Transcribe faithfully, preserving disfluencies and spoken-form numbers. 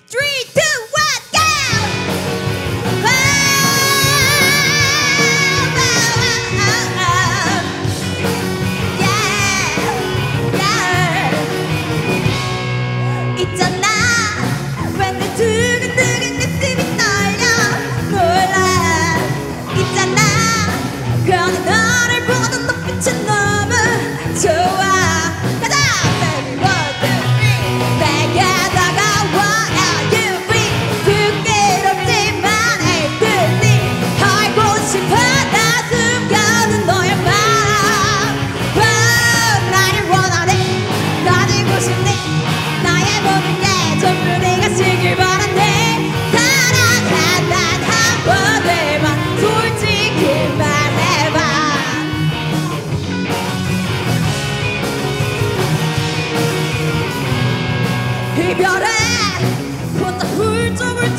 three, two, one, go! Wow, wow, wow, wow. Yeah, yeah. 있잖아, 왠지 두근두근 가슴이 떨려 놀라. 있잖아, 그러니 너를 보는 눈빛은 너무 좋아. 가자! Baby, one, two, three. 내게 다가와, are you free? 부끄럽지만 애들이 알고 싶어. 다 숨겨둔 너의 맘. 어, 나를 원하네, 가지고 싶네. 나의 모든 게 전부 네가 쓰길 바란대. 사랑한단 한 번에만 솔직히 말해봐. 이별에 혼자 훌쩍훌쩍